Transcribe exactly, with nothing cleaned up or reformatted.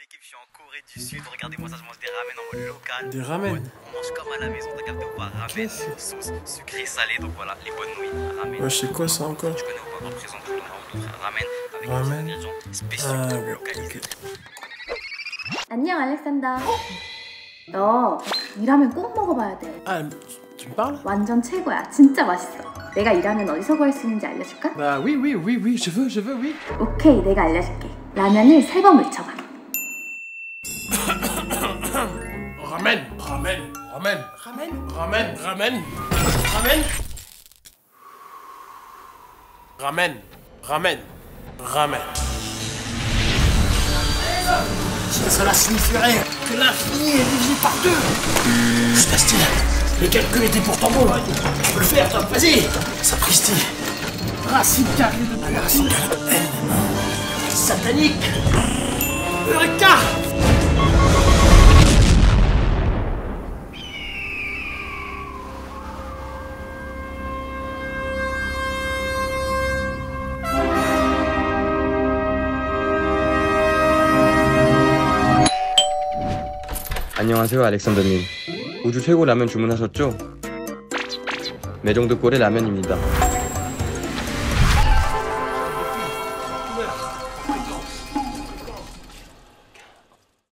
l'équipe, je suis en Corée du Sud. Regardez-moi ça, je mange des ramen en mode local. Des ramen. Ouais, on mange comme à la maison, t'as capté ou pas? Ramen, sauce sucrée, salée, donc voilà, les bonnes nouilles. Ramen. Ouais, je sais quoi ça encore? Tu connais ou pas? Représente tout en haut. Ramen avec Ramen. des ingrédients spéciaux Ah, ouais, localisés. ok. 안녕 알렉산더. 너 이 라면 꼭 먹어봐야 돼. Ah, tu me parles? 완전 최고야. 진짜 맛있어. 내가 이 라면 어디서 구할 수 있는지 알려줄까? Bah oui, oui, oui, oui, je veux, je veux, oui. 오케이, 내가 알려줄게. 라면을 세 번 물쳐봐. Ramen, ramen, ramen, ramen, ramen, ramen, ramen, ramen, ramen, ramen. Cela signifierait que l'infini est divisé par deux. Sébastien, les calculs étaient pourtant bons. Tu peux le faire, toi, vas-y. Sapristi. Racine carrée de la racine carrée de N. Satanique. Eureka. 안녕하세요, 알렉산더님. 우주 최고 라면 주문하셨죠? 매정도 꼴의 라면입니다.